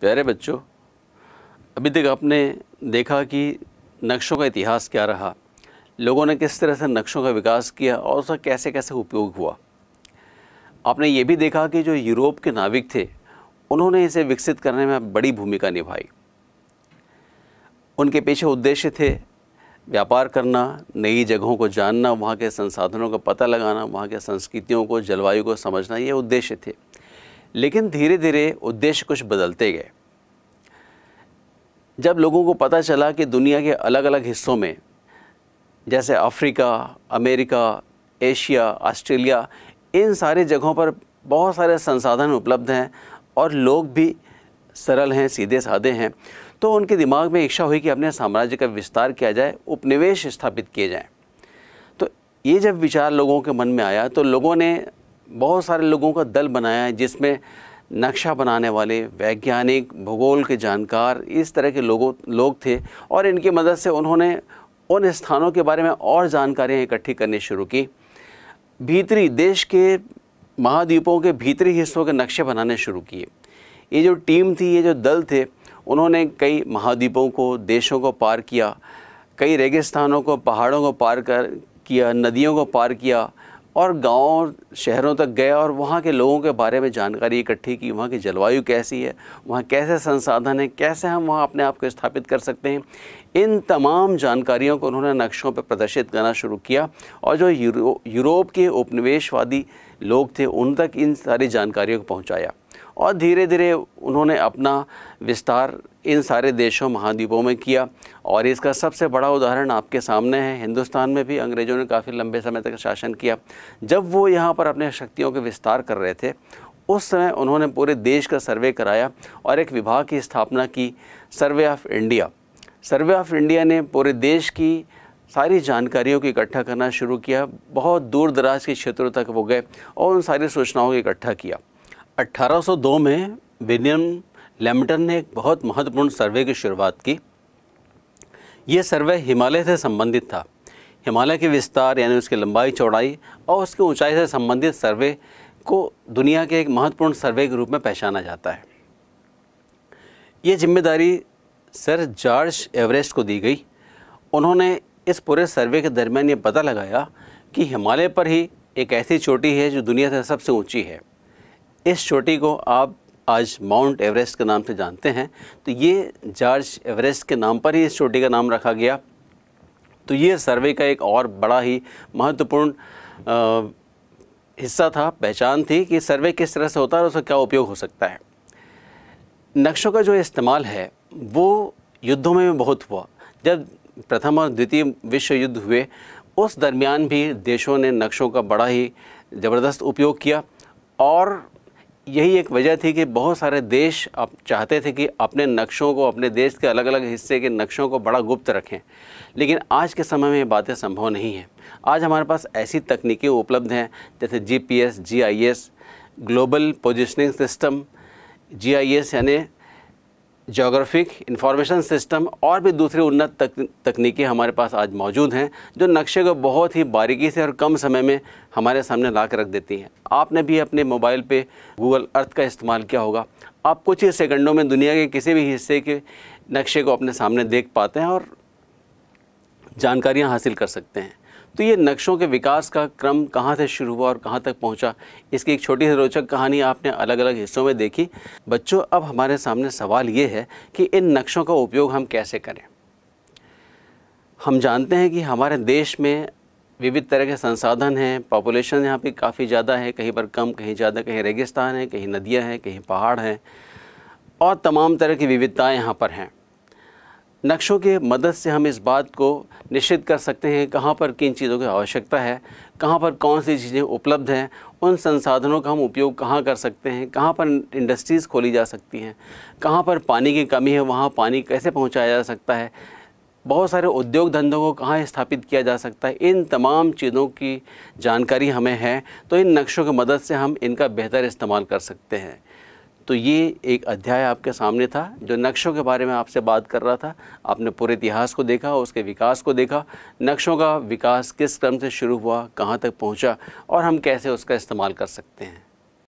प्यारे बच्चों, अभी तक आपने देखा कि नक्शों का इतिहास क्या रहा, लोगों ने किस तरह से नक्शों का विकास किया और उसका कैसे कैसे उपयोग हुआ। आपने ये भी देखा कि जो यूरोप के नाविक थे उन्होंने इसे विकसित करने में बड़ी भूमिका निभाई। उनके पीछे उद्देश्य थे व्यापार करना, नई जगहों को जानना, वहाँ के संसाधनों का पता लगाना, वहाँ के संस्कृतियों को, जलवायु को समझना, ये उद्देश्य थे। लेकिन धीरे धीरे उद्देश्य कुछ बदलते गए। जब लोगों को पता चला कि दुनिया के अलग अलग हिस्सों में, जैसे अफ्रीका, अमेरिका, एशिया, ऑस्ट्रेलिया, इन सारी जगहों पर बहुत सारे संसाधन उपलब्ध हैं और लोग भी सरल हैं, सीधे साधे हैं, तो उनके दिमाग में इच्छा हुई कि अपने साम्राज्य का विस्तार किया जाए, उपनिवेश स्थापित किए जाएं। तो ये जब विचार लोगों के मन में आया तो लोगों ने बहुत सारे लोगों का दल बनाया, जिसमें नक्शा बनाने वाले, वैज्ञानिक, भूगोल के जानकार, इस तरह के लोग थे। और इनकी मदद से उन्होंने उन स्थानों के बारे में और जानकारियाँ इकट्ठी करनी शुरू की। भीतरी देश के महाद्वीपों के भीतरी हिस्सों के नक्शे बनाने शुरू किए। ये जो टीम थी, ये जो दल थे, उन्होंने कई महाद्वीपों को, देशों को पार किया, कई रेगिस्तानों को, पहाड़ों को पार किया, नदियों को पार किया और गाँव शहरों तक गए और वहाँ के लोगों के बारे में जानकारी इकट्ठी की। वहाँ की जलवायु कैसी है, वहाँ कैसे संसाधन है, कैसे हम वहाँ अपने आप को स्थापित कर सकते हैं, इन तमाम जानकारियों को उन्होंने नक्शों पर प्रदर्शित करना शुरू किया। और जो यूरोप के उपनिवेशवादी लोग थे उन तक इन सारी जानकारियों को पहुँचाया। और धीरे धीरे उन्होंने अपना विस्तार इन सारे देशों, महाद्वीपों में किया। और इसका सबसे बड़ा उदाहरण आपके सामने है। हिंदुस्तान में भी अंग्रेज़ों ने काफ़ी लंबे समय तक शासन किया। जब वो यहाँ पर अपने शक्तियों के विस्तार कर रहे थे, उस समय उन्होंने पूरे देश का सर्वे कराया और एक विभाग की स्थापना की, survey of India. Survey of India ने पूरे देश की सारी जानकारियों को इकट्ठा करना शुरू किया। बहुत दूर दराज के क्षेत्रों तक वो गए और उन सारी सूचनाओं को इकट्ठा किया। 1802 में विलियम लैम्पटन ने एक बहुत महत्वपूर्ण सर्वे की शुरुआत की। ये सर्वे हिमालय से संबंधित था। हिमालय के विस्तार यानी उसकी लंबाई, चौड़ाई और उसकी ऊंचाई से संबंधित सर्वे को दुनिया के एक महत्वपूर्ण सर्वे के रूप में पहचाना जाता है। ये जिम्मेदारी सर जॉर्ज एवरेस्ट को दी गई। उन्होंने इस पूरे सर्वे के दरमियान ये पता लगाया कि हिमालय पर ही एक ऐसी चोटी है जो दुनिया से सबसे ऊंची है। इस चोटी को आप आज माउंट एवरेस्ट के नाम से जानते हैं। तो ये जॉर्ज एवरेस्ट के नाम पर ही इस चोटी का नाम रखा गया। तो ये सर्वे का एक और बड़ा ही महत्वपूर्ण हिस्सा था, पहचान थी कि सर्वे किस तरह से होता है और उसका क्या उपयोग हो सकता है। नक्शों का जो इस्तेमाल है वो युद्धों में भी बहुत हुआ। जब प्रथम और द्वितीय विश्व युद्ध हुए, उस दरमियान भी देशों ने नक्शों का बड़ा ही ज़बरदस्त उपयोग किया। और यही एक वजह थी कि बहुत सारे देश अब चाहते थे कि अपने नक्शों को, अपने देश के अलग अलग हिस्से के नक्शों को बड़ा गुप्त रखें। लेकिन आज के समय में ये बातें संभव नहीं हैं। आज हमारे पास ऐसी तकनीकें उपलब्ध हैं जैसे GPS, GIS, global positioning system, GIS यानी ज्योग्राफिक इंफॉर्मेशन सिस्टम, और भी दूसरी उन्नत तकनीकें हमारे पास आज मौजूद हैं जो नक्शे को बहुत ही बारीकी से और कम समय में हमारे सामने ला कर रख देती हैं। आपने भी अपने मोबाइल पे गूगल अर्थ का इस्तेमाल किया होगा। आप कुछ ही सेकंडों में दुनिया के किसी भी हिस्से के नक्शे को अपने सामने देख पाते हैं और जानकारियाँ हासिल कर सकते हैं। तो ये नक्शों के विकास का क्रम कहाँ से शुरू हुआ और कहाँ तक पहुँचा, इसकी एक छोटी सी रोचक कहानी आपने अलग अलग हिस्सों में देखी। बच्चों, अब हमारे सामने सवाल ये है कि इन नक्शों का उपयोग हम कैसे करें। हम जानते हैं कि हमारे देश में विविध तरह के संसाधन हैं, पॉपुलेशन यहाँ पे काफ़ी ज़्यादा है, कहीं पर कम, कहीं ज़्यादा, कहीं रेगिस्तान है, कहीं नदियाँ हैं, कहीं पहाड़ हैं और तमाम तरह की विविधताएँ यहाँ पर हैं। नक्शों की मदद से हम इस बात को निश्चित कर सकते हैं कहाँ पर किन चीज़ों की आवश्यकता है, कहाँ पर कौन सी चीज़ें उपलब्ध हैं, उन संसाधनों का हम उपयोग कहाँ कर सकते हैं, कहाँ पर इंडस्ट्रीज़ खोली जा सकती हैं, कहाँ पर पानी की कमी है, वहाँ पानी कैसे पहुँचाया जा सकता है, बहुत सारे उद्योग धंधों को कहाँ स्थापित किया जा सकता है। इन तमाम चीज़ों की जानकारी हमें है, तो इन नक्शों की मदद से हम इनका बेहतर इस्तेमाल कर सकते हैं। तो ये एक अध्याय आपके सामने था जो नक्शों के बारे में आपसे बात कर रहा था। आपने पूरे इतिहास को देखा, उसके विकास को देखा, नक्शों का विकास किस क्रम से शुरू हुआ, कहाँ तक पहुँचा और हम कैसे उसका इस्तेमाल कर सकते हैं।